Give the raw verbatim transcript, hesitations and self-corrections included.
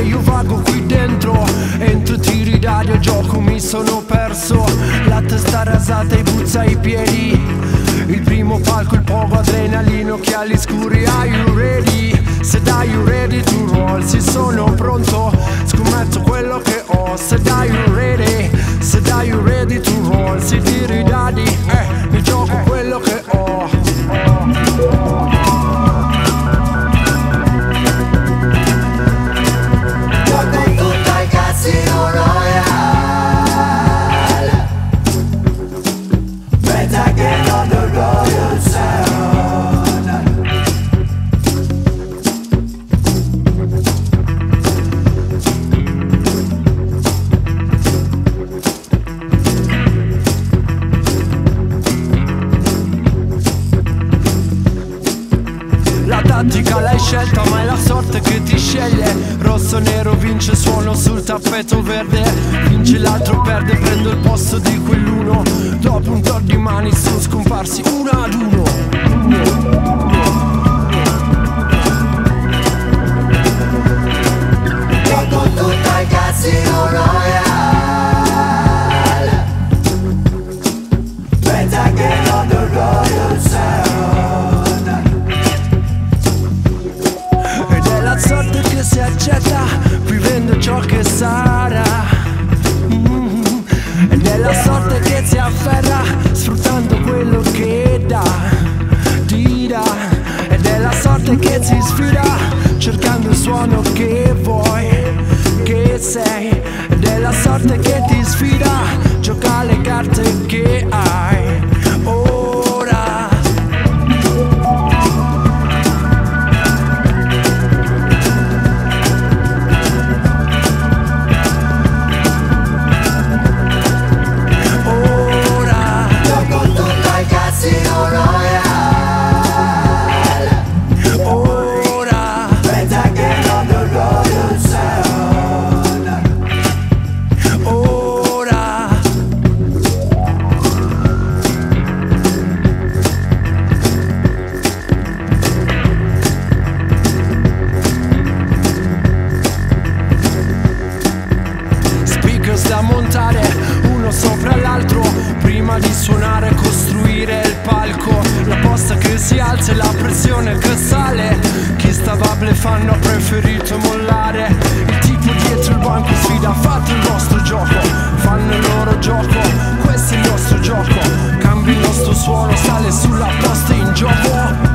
io vago qui dentro. Entro tiri d'aria, gioco, mi sono perso. La testa rasata e puzza ai piedi. Il primo palco, il poco adrenalino, occhiali scuri. Are you ready? Se dai you ready to roll, sì sono pronto, scommetto quello che ho. Se dai you ready, se dai you ready to roll, sì tiri dadi, eh, mi gioco quello che ho. Gioco tutto al Casino Royale, bet again on the Royal Sound. La tattica l'hai scelta ma è la sorte che ti sceglie. Rosso nero vince, suono sul tappeto verde. Vince l'altro, perde, prendo il posto di quell'uno. Dopo un tot di mani sono scomparsi uno ad uno. Gioco tutto al Casino Royale, bet again on the Royal Sound. Ed è la sorte che si accetta, vivendo ciò che sarà. Mm. Ed è la sorte che si afferra, sfruttando quello che dà, ti dà. Ed è la sorte che si sfida, cercando il suono che vuoi, che sei. Ed è la sorte che ti sfida, gioca le carte che hai ora. Casino Royale, Ora, bet again on the Royal Sound. ora. Speakers da montare uno sopra l'altro, prima di suonare costruire il palco. La posta che si alza e la pressione che sale. Chi stava bleffando ha preferito mollare. Il tipo dietro il banco sfida, fate il vostro gioco, fanno il loro gioco, questo è il nostro gioco. Cambi il nostro suono, sale sulla posta in gioco.